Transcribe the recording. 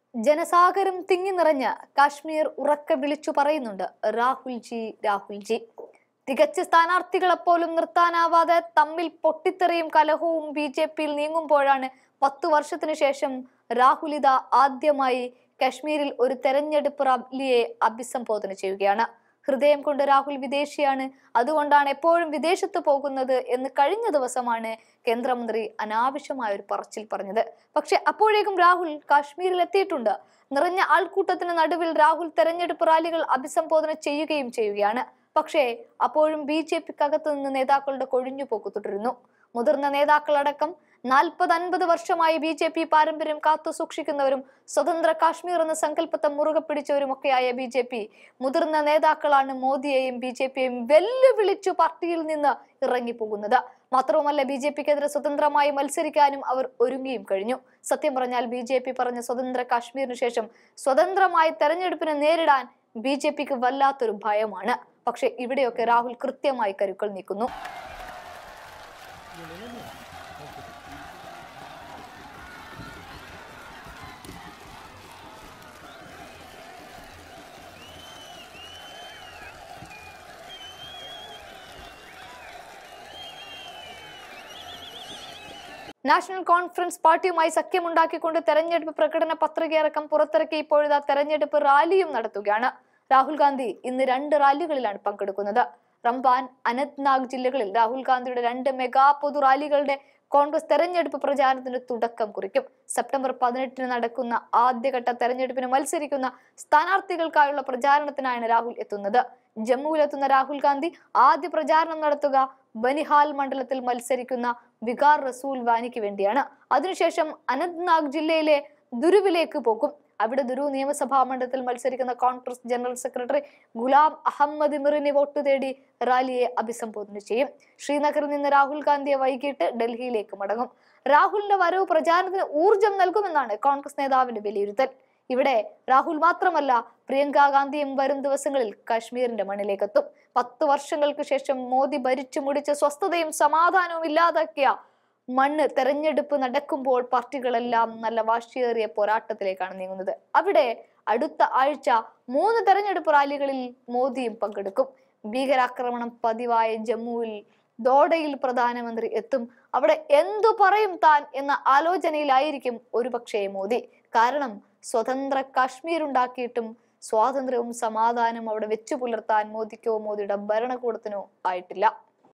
ജനസാഗരം തിങ്ങി നിറഞ്ഞ് കാശ്മീർ ഉറക്കെ വിളിച്ചു പറയുന്നുണ്ട് രാഹുൽജി രാഹുൽജി. തികച്ച സ്ഥാനാർത്ഥികളെപ്പോലും നിർത്താനാവാതെ തമ്മിൽ പൊട്ടിത്തെറിയും കലഹവും BJP-യിൽ നീങ്ങുമ്പോഴാണ് 10 വർഷത്തിനു ശേഷം രാഹുൽ ഇതാ ആദ്യമായി കശ്മീരിൽ ഒരു തെരഞ്ഞെടുപ്പ് റാലിയെ അഭിസംബോധന ചെയ്യുകയാണ്. ഹൃദയം കൊണ്ട് രാഹുൽ വിദേശിയാണ്, അതുകൊണ്ടാണ് എപ്പോഴും വിദേശത്ത് പോകുന്നത് എന്ന് കഴിഞ്ഞ ദിവസമാണ് കേന്ദ്രമന്ത്രി അനാവശ്യമായ ഒരു പറച്ചിൽ പറഞ്ഞത്. പക്ഷെ അപ്പോഴേക്കും രാഹുൽ കാശ്മീരിൽ എത്തിയിട്ടുണ്ട്. നിറഞ്ഞ ആൾക്കൂട്ടത്തിന് നടുവിൽ രാഹുൽ തെരഞ്ഞെടുപ്പ് റാലികൾ അഭിസംബോധന ചെയ്യുകയാണ്. പക്ഷേ അപ്പോഴും BJP-ക്കകത്തു നിന്ന് നേതാക്കളുടെ കൊഴിഞ്ഞുപോക്ക് തുടരുന്നു. മുതിർന്ന നേതാക്കളടക്കം 40-50 വർഷമായി BJP പാരമ്പര്യം കാത്തു സൂക്ഷിക്കുന്നവരും സ്വതന്ത്ര കാശ്മീർ എന്ന സങ്കല്പത്തെ മുറുകെ പിടിച്ചവരുമൊക്കെയായ BJP മുതിർന്ന നേതാക്കളാണ് മോദിയെയും BJP-യെയും വെല്ലുവിളിച്ചു പാർട്ടിയിൽ നിന്ന് ഇറങ്ങിപ്പോകുന്നത്. മാത്രവുമല്ല, BJP-ക്കെതിരെ സ്വതന്ത്രമായി മത്സരിക്കാനും അവർ ഒരുങ്ങിയും കഴിഞ്ഞു. സത്യം പറഞ്ഞാൽ BJP പറഞ്ഞ സ്വതന്ത്ര കാശ്മീരിനു ശേഷം സ്വതന്ത്രമായി തെരഞ്ഞെടുപ്പിനെ നേരിടാൻ BJP-ക്ക് വല്ലാത്തൊരു ഭയമാണ്. പക്ഷെ ഇവിടെയൊക്കെ രാഹുൽ കൃത്യമായി കരുക്കൾ നീക്കുന്നു. നാഷണൽ കോൺഫറൻസ് പാർട്ടിയുമായി സഖ്യമുണ്ടാക്കിക്കൊണ്ട് തെരഞ്ഞെടുപ്പ് പ്രകടന പത്രികയടക്കം പുറത്തിറക്കി ഇപ്പോഴത്തെ തെരഞ്ഞെടുപ്പ് റാലിയും നടത്തുകയാണ്. രാഹുൽ ഗാന്ധി ഇന്ന് 2 റാലികളിലാണ് പങ്കെടുക്കുന്നത്. റംബാൻ, അനന്ത്നാഗ് ജില്ലകളിൽ രാഹുൽ ഗാന്ധിയുടെ 2 മെഗാ പൊതു റാലികളുടെ കോൺഗ്രസ് തെരഞ്ഞെടുപ്പ് പ്രചാരണത്തിന് തുടക്കം കുറിക്കും. സെപ്റ്റംബർ 18-ന് നടക്കുന്ന ആദ്യഘട്ട തെരഞ്ഞെടുപ്പിന് മത്സരിക്കുന്ന സ്ഥാനാർത്ഥികൾക്കായുള്ള പ്രചാരണത്തിനാണ് രാഹുൽ എത്തുന്നത്. ജമ്മുവിലെത്തുന്ന രാഹുൽ ഗാന്ധി ആദ്യ പ്രചാരണം നടത്തുക ബനിഹാൽ മണ്ഡലത്തിൽ മത്സരിക്കുന്ന വികാർ റസൂൽ വാനിക്ക് വേണ്ടിയാണ്. അതിനുശേഷം അനന്ത്നാഗ് ജില്ലയിലെ ദുരുവിലേക്ക് പോകും. അവിടെ ദുരു നിയമസഭാ മണ്ഡലത്തിൽ മത്സരിക്കുന്ന കോൺഗ്രസ് ജനറൽ സെക്രട്ടറി ഗുലാം അഹമ്മദ് മിറിനെ വോട്ട് തേടി റാലിയെ അഭിസംബോധന ചെയ്യും. ശ്രീനഗറിൽ നിന്ന് രാഹുൽ ഗാന്ധിയെ വൈകിട്ട് ഡൽഹിയിലേക്ക് മടങ്ങും. രാഹുലിന്റെ വരവ് പ്രചാരണത്തിന് ഊർജം നൽകുമെന്നാണ് കോൺഗ്രസ് നേതാവിന്റെ വിലയിരുത്തൽ. ഇവിടെ രാഹുൽ മാത്രമല്ല, പ്രിയങ്ക ഗാന്ധിയും വരും ദിവസങ്ങളിൽ കാശ്മീരിന്റെ മണ്ണിലേക്കെത്തും. 10 വർഷങ്ങൾക്ക് ശേഷം മോദി ഭരിച്ചു മുടിച്ച സ്വസ്ഥതയും സമാധാനവും ഇല്ലാതാക്കിയ മണ്ണ് തെരഞ്ഞെടുപ്പ് നടക്കുമ്പോൾ പാർട്ടികളെല്ലാം നല്ല വാശിയേറിയ പോരാട്ടത്തിലേക്കാണ് നീങ്ങുന്നത്. അവിടെ അടുത്ത ആഴ്ച 3 തെരഞ്ഞെടുപ്പ് റാലികളിൽ മോദിയും പങ്കെടുക്കും. ഭീകരാക്രമണം പതിവായ ജമ്മുവിൽ ദോഡയിൽ പ്രധാനമന്ത്രി എത്തും. അവിടെ എന്തു പറയും താൻ എന്ന ആലോചനയിലായിരിക്കും ഒരുപക്ഷേ മോദി. കാരണം സ്വതന്ത്ര കാശ്മീർ ഉണ്ടാക്കിയിട്ടും സ്വാതന്ത്ര്യവും സമാധാനവും അവിടെ വെച്ചു പുലർത്താൻ മോദിക്കോ മോദിയുടെ ഭരണകൂടത്തിനോ ആയിട്ടില്ല.